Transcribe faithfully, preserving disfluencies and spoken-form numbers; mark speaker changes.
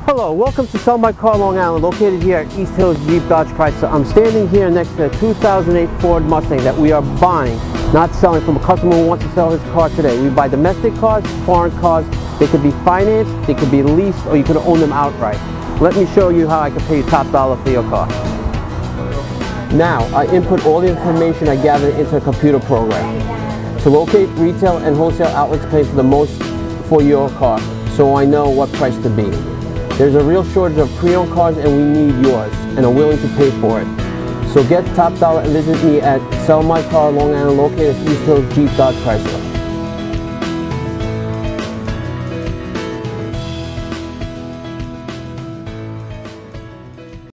Speaker 1: Hello, welcome to Sell My Car Long Island, located here at East Hills Jeep Dodge Chrysler. I'm standing here next to a two thousand eight Ford Mustang that we are buying, not selling, from a customer who wants to sell his car today. We buy domestic cars, foreign cars. They could be financed, they could be leased, or you could own them outright. Let me show you how I can pay you top dollar for your car. Now, I input all the information I gathered into a computer program to locate retail and wholesale outlets paying for the most for your car, so I know what price to be. There's a real shortage of pre-owned cars and we need yours and are willing to pay for it. So get top dollar and visit me at Sell My Car Long Island, located at East Hills Jeep Dodge Chrysler.